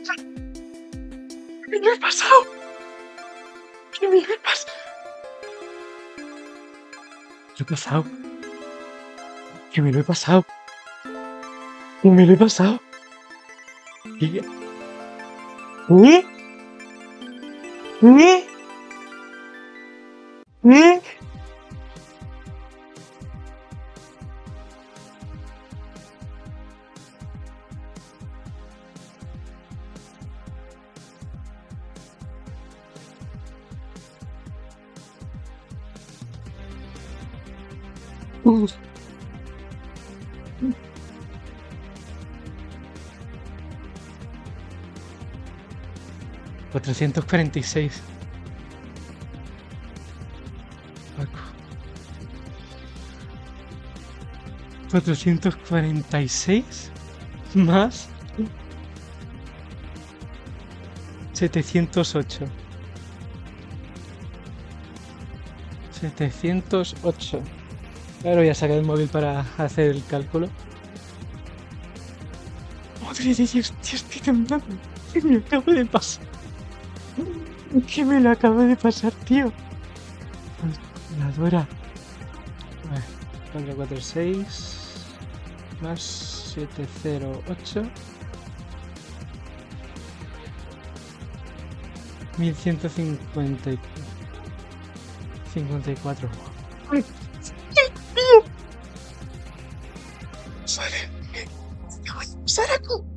¿Qué me he pasado? ¿Qué me he pasado? ¿Qué he pasado? ¿Qué me lo he pasado? ¿Qué me lo he pasado? ¿Qué? ¿Eh? ¿Eh? ¿Eh? Uf. 446. 446 más 708. 708. Ahora voy a sacar el móvil para hacer el cálculo. Madre de Dios, tío, estoy temblando. ¿Qué me acaba de pasar? ¿Qué me lo acaba de pasar, tío? Calculadora. 446 más 708. 1154. ¡Ay! ¡Tío! ¡Sale! ¿Qué acaba de pasar aquí?